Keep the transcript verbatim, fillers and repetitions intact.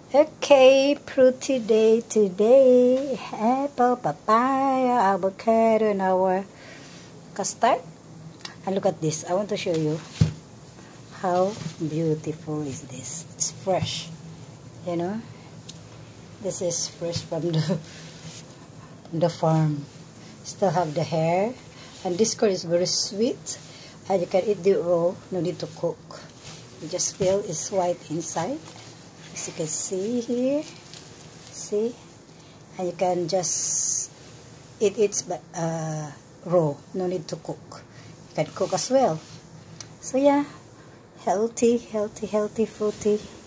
Okay, fruity day today. Apple, papaya, avocado, and our custard. And look at this. I want to show you how beautiful is this. It's fresh. You know, this is fresh from the from the farm. Still have the hair, and this corn is very sweet. And you can eat it raw. No need to cook. You just feel it's white inside. As you can see here, see, and you can just eat it uh, raw, no need to cook. You can cook as well. So yeah, healthy, healthy, healthy, fruity.